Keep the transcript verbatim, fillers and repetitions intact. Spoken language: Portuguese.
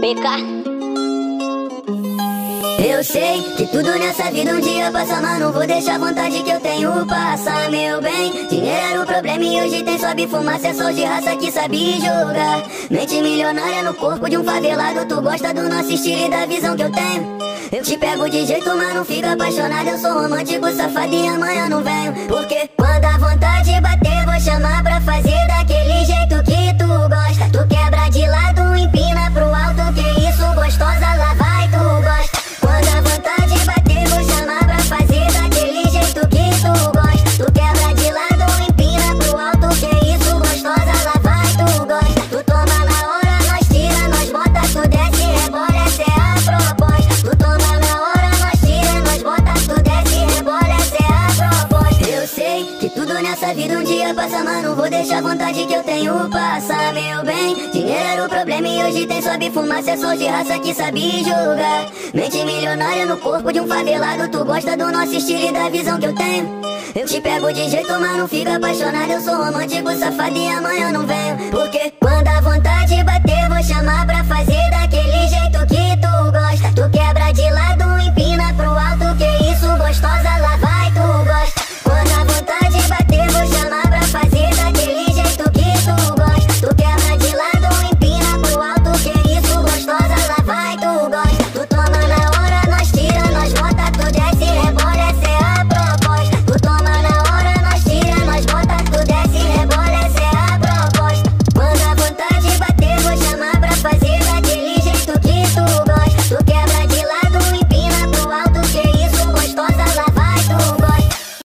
B K. Eu sei que tudo nessa vida um dia passa, mas não vou deixar a vontade que eu tenho passar, meu bem. Dinheiro era o problema e hoje tem sobe fumaça, é só de raça que sabe jogar. Mente milionária no corpo de um favelado, tu gosta do nosso estilo e da visão que eu tenho. Eu te pego de jeito, mas não fico apaixonado, eu sou romântico, safado e amanhã não venho. Porque quando a vontade bater, vou chamar pra fazer daquele jeito que tu gosta. Tu quebra de lado, empina pro alto, que isso gostosa, lá vai tu gosta. Quando a vontade bater, vou chamar pra fazer daquele jeito que tu gosta. Tu quebra de lado, empina pro alto, que isso gostosa, lá vai tu gosta. Tu toma na hora, nós tira, nós bota, tu desce, rebola, essa é a proposta. Tu toma na hora, nós tira, nós bota, tu desce, rebola, essa é a proposta. Eu sei que tudo nessa vida um dia passa, mas não vou deixar a vontade que eu tenho passar, meu bem. Dinheiro era o problema e hoje tem sobe fumaça, é só de raça que sabe jogar. Mente milionária no corpo de um favelado, tu gosta do nosso estilo e da visão que eu tenho. Eu te pego de jeito, mas não fico apaixonado, eu sou romântico, safado e amanhã não venho. Porque